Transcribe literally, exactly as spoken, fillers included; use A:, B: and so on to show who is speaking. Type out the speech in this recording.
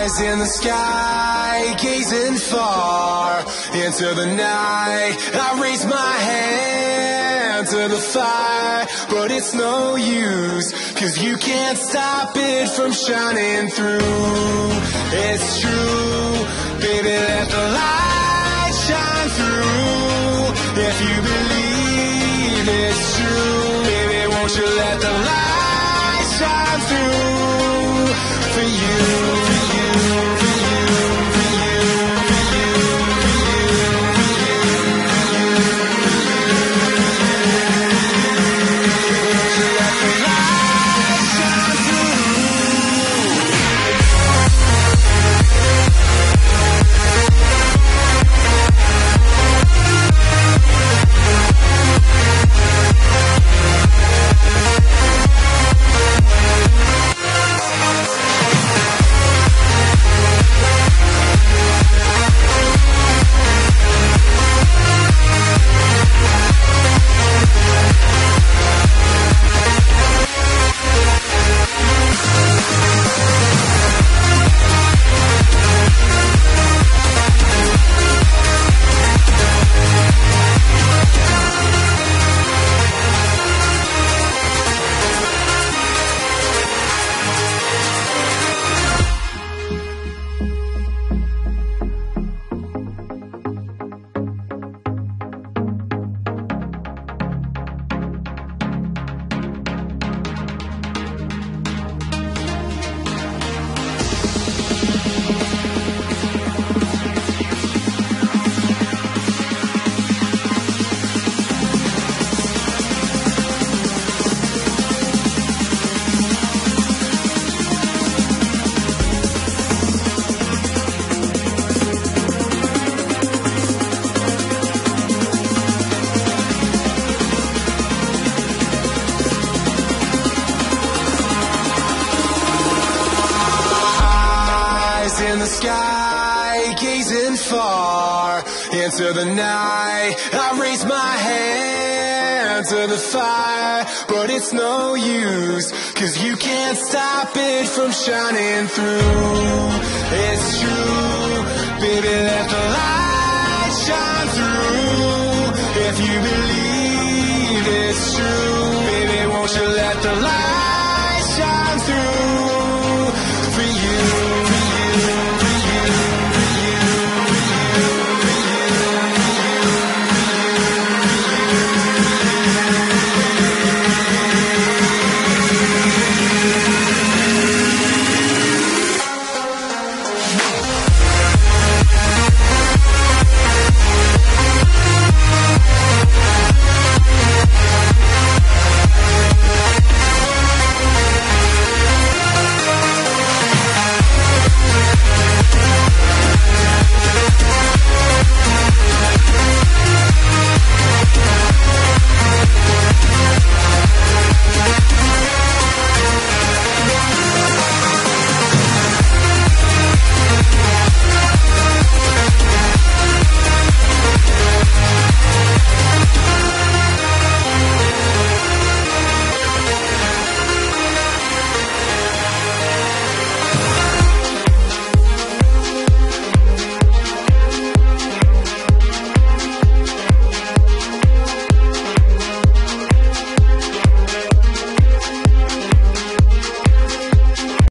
A: Eyes in the sky, gazing far into the night. I raise my hand to the fire, but it's no use, 'cause you can't stop it from shining through. It's true, baby, let the light shine through. If you believe it's true, baby, won't you let the light shine through for you, for you, for you, for you, for you, for you, for you, won't you let the light shine through? In the sky, gazing far into the night. I raise my hand to the fire, but it's no use, 'cause you can't stop it from shining through. It's true.